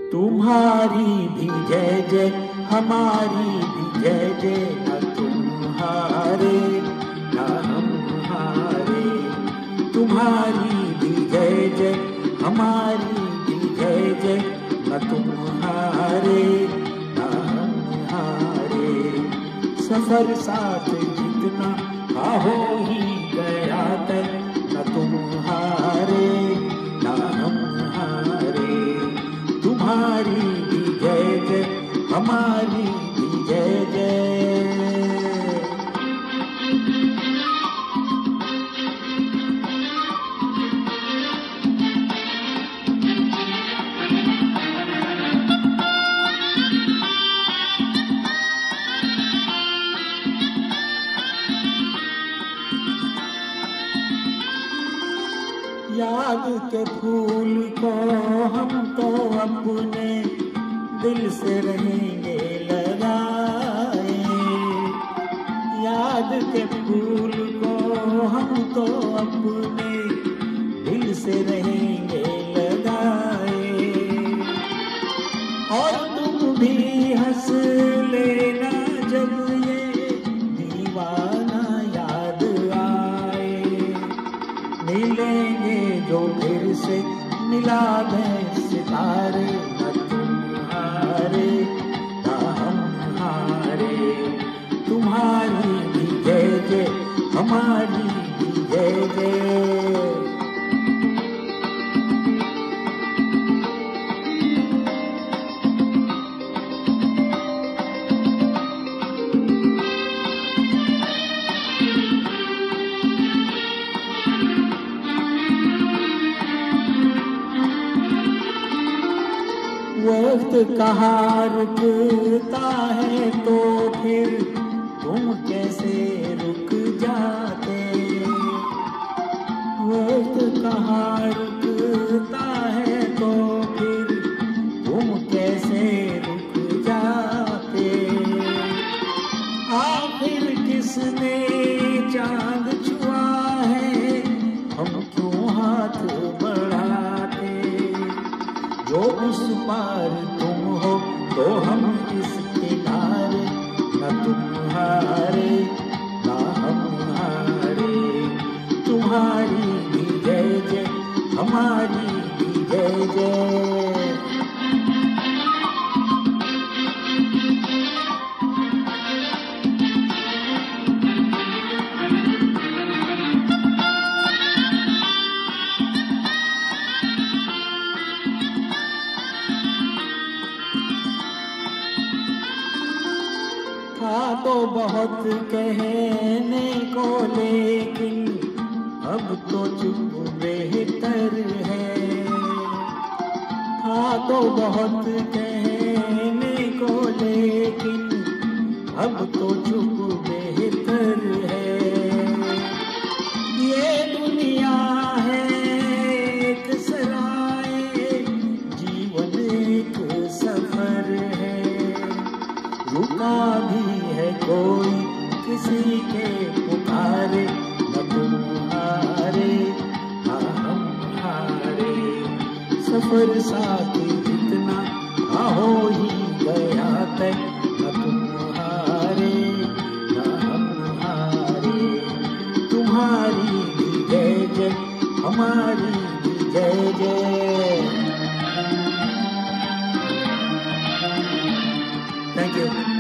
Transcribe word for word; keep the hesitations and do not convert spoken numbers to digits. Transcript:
तुम्हारी भी जय जय, हमारी भी जय जय, न तुम हारे न हम हारे। तुम्हारी भी जय जय, हमारी भी जय जय, न तुम हारे न हम हारे। सफर साथ जितना का हो ही गया तय, न तुम हारे न हम हारे। तुम्हारी भी जय जय, हमारी भी जय जय। याद के फूल को हम तो अपने दिल से रहेंगे लगाए। याद के फूल को हम तो अपने दिल से रहेंगे लगाए। और तुम भी हंस लेना जब ये दीवाना याद आए। मिलेंगे जो फिर से मिला दें सितारे, न तुम हारे न हम हारे। तुम्हारी भी जय जय, हमारी भी जय जय। वक्त कहाँ रुकता है तो फिर तुम कैसे रुक जाते। वक्त कहाँ रुकता है तो फिर तुम कैसे रुक जाते। आखिर किसने चांद छुआ है, हम क्यों हाथ बढ़ाते। जो उस पार तुम हो तो हम इस किनारे, न तुम हारे न हम हारे। तुम्हारी भी जय जय, हमारी भी जय जय। था तो बहुत कहने को लेकिन अब तो चुप बेहतर है। था तो बहुत कहने को लेकिन अब तो चुप बेहतर है। ये दुनिया है एक सराय, जीवन एक सफर है। रुका भी है कोई किसी के पुकारे, न तुम हारे न हम हारे। सफर साथ जितना का हो ही गया तय, न तुम हारे न हम हारे। तुम्हारी भी जय जय, हमारी भी जय जय। Thank you.